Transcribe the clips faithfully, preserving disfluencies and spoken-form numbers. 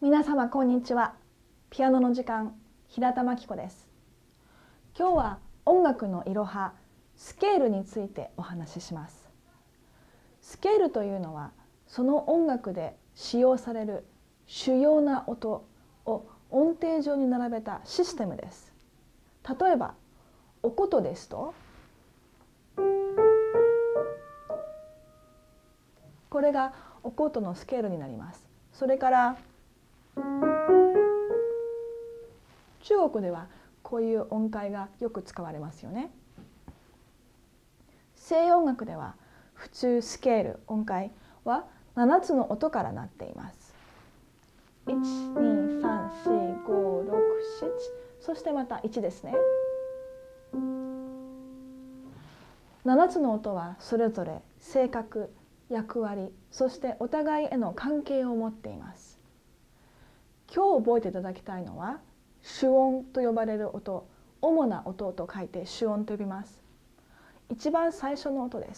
皆様こんにちは。ピアノの時間、平田真希子です。今日は音楽のいろは、スケールについてお話しします。スケールというのは、その音楽で使用される主要な音を音程上に並べたシステムです。例えば、お琴ですと、これがお琴のスケールになります。それから中国ではこういう音階がよく使われますよね。西洋音楽では普通スケール音階はななつの音からなっています。いち、に、さん、よん、ご、ろく、なな、そしてまたいちですね。ななつの音はそれぞれ性格、役割、そしてお互いへの関係を持っています。今日覚えていただきたいのは主音と呼ばれる音、主な音と書いて主音と呼びます。一番最初の音です。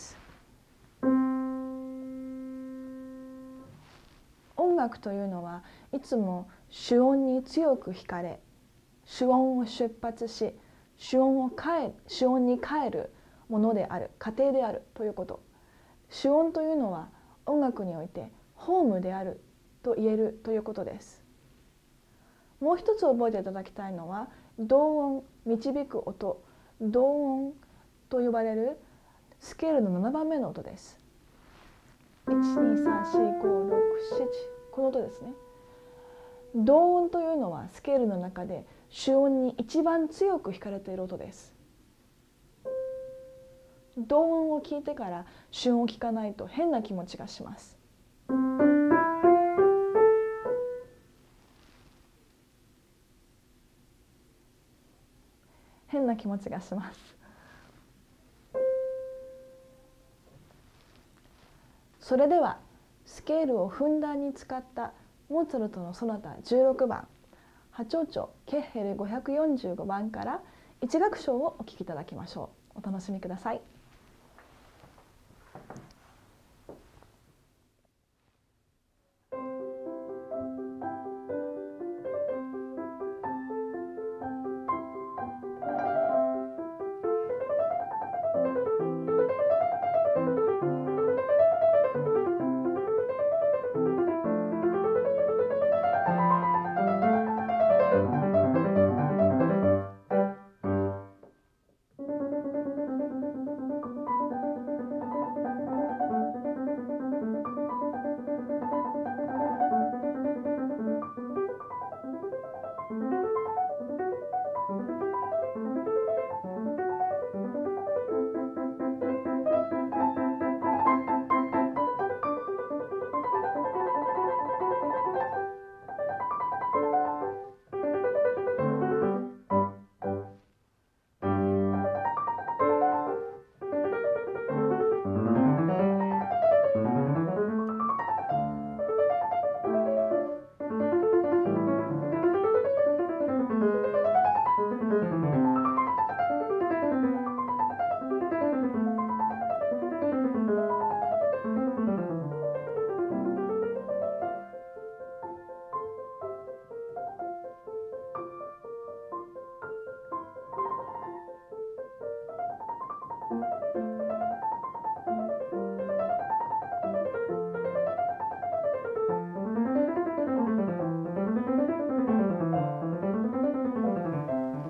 音楽というのはいつも主音に強く惹かれ、主音を出発し、主音を変え、主音に変えるものである、過程であるということ。主音というのは音楽においてホームであると言えるということです。もう一つ覚えていただきたいのは同音、導く音、同音と呼ばれるスケールのななばんめの音です。いち、に、さん、よん、ご、ろく、なな、この音ですね。同音というのはスケールの中で主音に一番強く惹かれている音です。同音を聞いてから主音を聞かないと変な気持ちがします。変な気持ちがします。それではスケールをふんだんに使ったモーツァルトのソナタじゅうろくばん、波長長ケッヘルごひゃくよんじゅうごばんからいち楽章をお聴きいただきましょう。お楽しみください。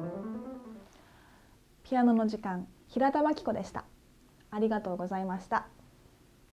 ピアノの時間、平田真希子でした。ありがとうございました。